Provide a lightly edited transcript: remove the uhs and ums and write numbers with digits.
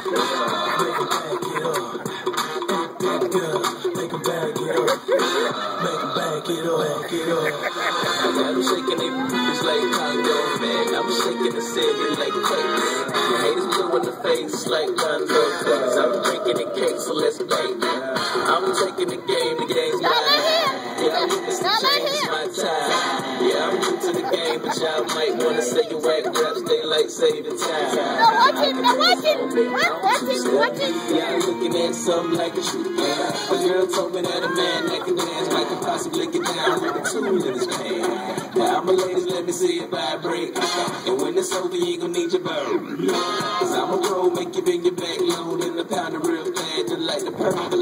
I'm shaking it, it's like Congo, man. I'm shaking the city like cake. Haters blue in the face like Congo face. I'm drinking the cake, so let's play. I'm taking the game's mine. Yeah, I'm looking to change my time. Yeah, I'm new to the game, but y'all might want to say you whack raps, they like saving time. Watch it. Yeah, I'm looking at something like a shoot. A girl told me that a man that can dance might could possibly get down with a tool in his hand. Now, I'm a ladies, let me see it vibrate. And when it's over, you gon' need your bird. Cause I'm a pro, make you bring your back load and a pound of real bad, just like the purple.